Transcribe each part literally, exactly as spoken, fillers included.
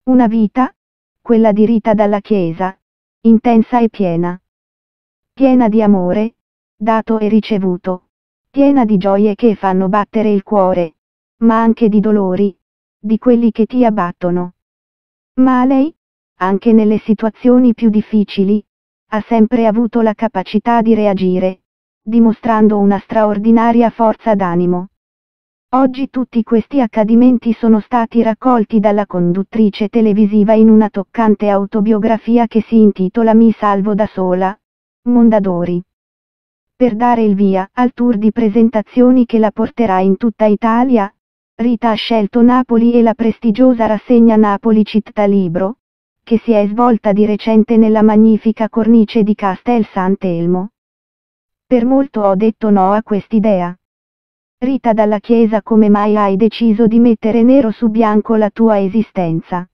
Una vita, quella di Rita Dalla Chiesa, intensa e piena. Piena di amore, dato e ricevuto, piena di gioie che fanno battere il cuore, ma anche di dolori, di quelli che ti abbattono. Ma lei, anche nelle situazioni più difficili, ha sempre avuto la capacità di reagire, dimostrando una straordinaria forza d'animo. Oggi tutti questi accadimenti sono stati raccolti dalla conduttrice televisiva in una toccante autobiografia che si intitola Mi salvo da sola, Mondadori. Per dare il via al tour di presentazioni che la porterà in tutta Italia, Rita ha scelto Napoli e la prestigiosa rassegna Napoli Città Libro, che si è svolta di recente nella magnifica cornice di Castel Sant'Elmo. Per molto ho detto no a quest'idea. Rita Dalla Chiesa, come mai hai deciso di mettere nero su bianco la tua esistenza?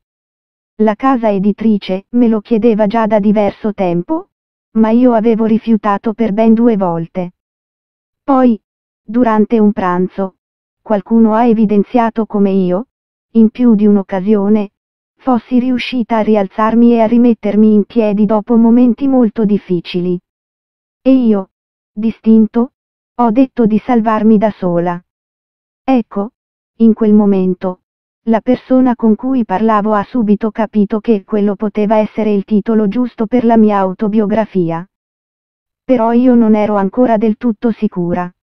La casa editrice me lo chiedeva già da diverso tempo, ma io avevo rifiutato per ben due volte. Poi, durante un pranzo, qualcuno ha evidenziato come io, in più di un'occasione, fossi riuscita a rialzarmi e a rimettermi in piedi dopo momenti molto difficili. E io, distinto, ho detto di salvarmi da sola. Ecco, in quel momento, la persona con cui parlavo ha subito capito che quello poteva essere il titolo giusto per la mia autobiografia. Però io non ero ancora del tutto sicura.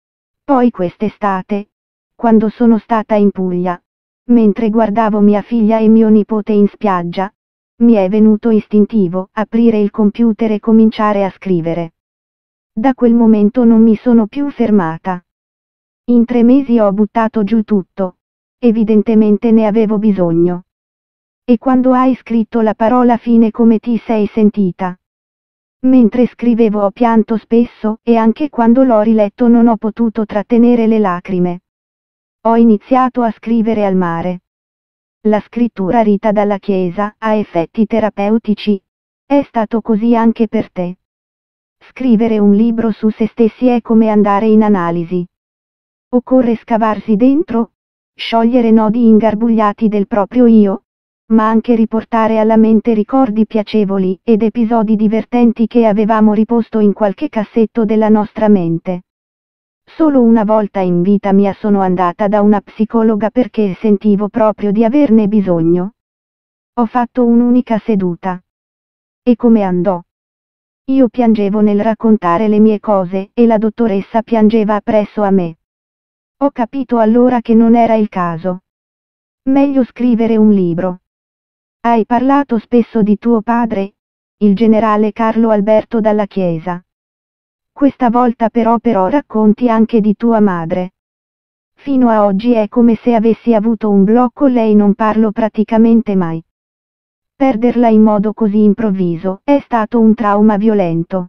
Poi quest'estate, quando sono stata in Puglia, mentre guardavo mia figlia e mio nipote in spiaggia, mi è venuto istintivo aprire il computer e cominciare a scrivere. Da quel momento non mi sono più fermata. In tre mesi ho buttato giù tutto. Evidentemente ne avevo bisogno. E quando hai scritto la parola fine, come ti sei sentita? Mentre scrivevo ho pianto spesso, e anche quando l'ho riletto non ho potuto trattenere le lacrime. Ho iniziato a scrivere al mare. La scrittura, Rita Dalla Chiesa, ha effetti terapeutici. È stato così anche per te? Scrivere un libro su se stessi è come andare in analisi. Occorre scavarsi dentro, sciogliere nodi ingarbugliati del proprio io, ma anche riportare alla mente ricordi piacevoli ed episodi divertenti che avevamo riposto in qualche cassetto della nostra mente. Solo una volta in vita mia sono andata da una psicologa perché sentivo proprio di averne bisogno. Ho fatto un'unica seduta. E come andò? Io piangevo nel raccontare le mie cose e la dottoressa piangeva appresso a me. Ho capito allora che non era il caso. Meglio scrivere un libro. Hai parlato spesso di tuo padre, il generale Carlo Alberto Dalla Chiesa. Questa volta però però racconti anche di tua madre. Fino a oggi è come se avessi avuto un blocco, lei non parlo praticamente mai. Perderla in modo così improvviso è stato un trauma violento.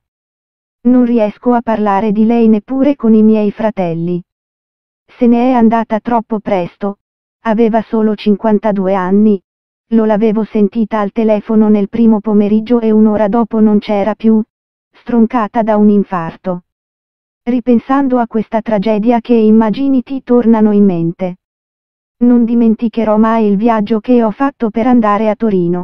Non riesco a parlare di lei neppure con i miei fratelli. Se ne è andata troppo presto, aveva solo cinquantadue anni, lo l'avevo sentita al telefono nel primo pomeriggio e un'ora dopo non c'era più, stroncata da un infarto. Ripensando a questa tragedia, che immagini ti tornano in mente? Non dimenticherò mai il viaggio che ho fatto per andare a Torino.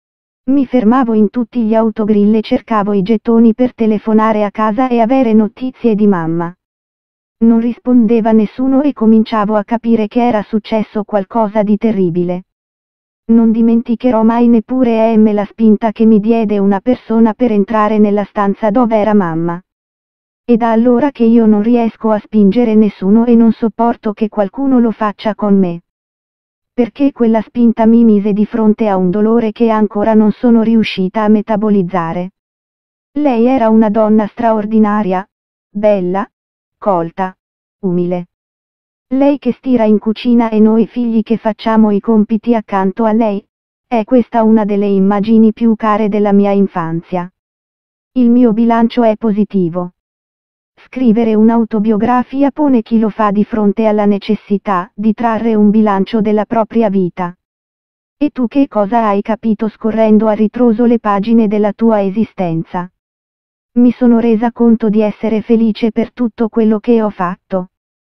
Mi fermavo in tutti gli autogrill e cercavo i gettoni per telefonare a casa e avere notizie di mamma. Non rispondeva nessuno e cominciavo a capire che era successo qualcosa di terribile. Non dimenticherò mai neppure Em la spinta che mi diede una persona per entrare nella stanza dove era mamma. E da allora che io non riesco a spingere nessuno e non sopporto che qualcuno lo faccia con me. Perché quella spinta mi mise di fronte a un dolore che ancora non sono riuscita a metabolizzare. Lei era una donna straordinaria, bella, colta, umile. Lei che stira in cucina e noi figli che facciamo i compiti accanto a lei, è questa una delle immagini più care della mia infanzia. Il mio bilancio è positivo. Scrivere un'autobiografia pone chi lo fa di fronte alla necessità di trarre un bilancio della propria vita. E tu che cosa hai capito scorrendo a ritroso le pagine della tua esistenza? Mi sono resa conto di essere felice per tutto quello che ho fatto.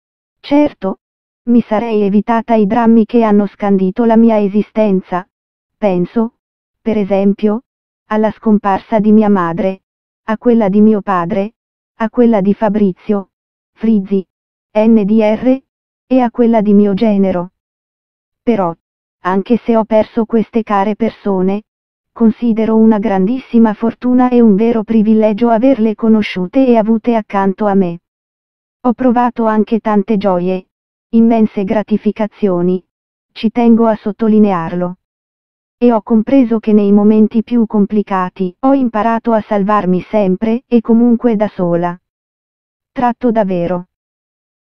Certo, mi sarei evitata i drammi che hanno scandito la mia esistenza, Penso, per esempio, alla scomparsa di mia madre, a quella di mio padre, a quella di Fabrizio, Frizzi, N D R, e a quella di mio genero. Però, anche se ho perso queste care persone, considero una grandissima fortuna e un vero privilegio averle conosciute e avute accanto a me. Ho provato anche tante gioie, immense gratificazioni, ci tengo a sottolinearlo. E ho compreso che nei momenti più complicati ho imparato a salvarmi sempre e comunque da sola. Tratto da vero.